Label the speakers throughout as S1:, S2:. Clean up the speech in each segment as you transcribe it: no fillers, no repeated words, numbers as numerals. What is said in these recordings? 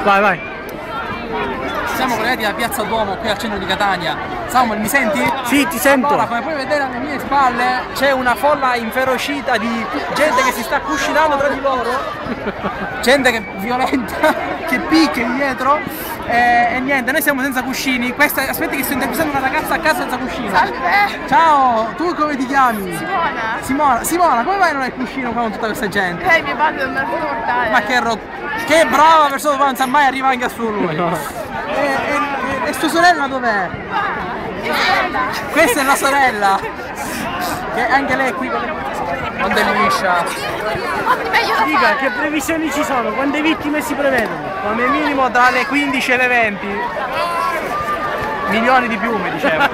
S1: Vai, vai.
S2: Siamo collegati a Piazza Duomo, qui al centro di Catania. Samuel, mi senti?
S1: Sì, ti sento.
S2: Allora, come puoi vedere alle mie spalle c'è una folla inferocita di gente che si sta cuscinando tra di loro, gente che violenta, che picchia dietro e niente, noi siamo senza cuscini. Aspetti che sto intervistando una ragazza a casa senza cuscino.
S3: Salve!
S2: Ciao, tu come ti chiami?
S3: Simona!
S2: Simona, come mai non hai il cuscino qua con tutta questa gente?
S3: Mio padre non mi ha fatto portare.
S2: Ma che brava persona, non sa mai arriva anche a su lui. E sua sorella dov'è? Questa è la sorella. Che anche lei è qui con le liscia.
S1: Dica, che previsioni ci sono? Quante vittime si prevedono?
S2: Come minimo tra le 15 e le 20. Milioni di piume, dicevo.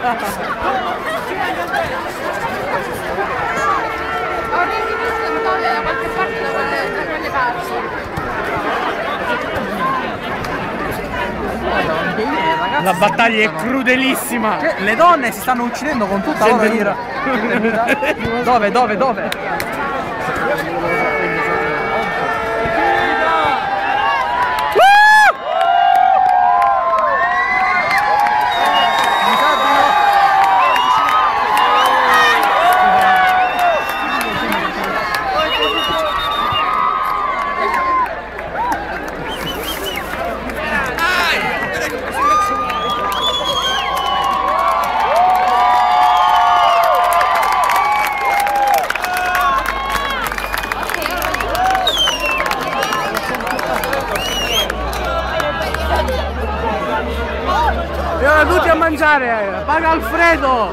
S3: Ho rivisto un po' da qualche parte da quelle parti.
S1: La battaglia è crudelissima.
S2: Le donne si stanno uccidendo con tutta la loro ira. Dove?
S1: E ora tutti a mangiare! Paga Alfredo!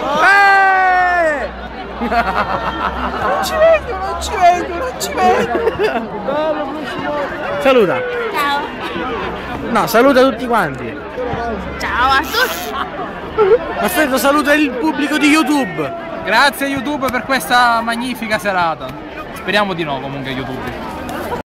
S2: Non ci vengo!
S1: Saluta!
S3: Ciao!
S1: No, saluta tutti quanti!
S3: Ciao a tutti!
S1: Alfredo saluta il pubblico di YouTube!
S2: Grazie YouTube per questa magnifica serata. Speriamo di no comunque YouTube.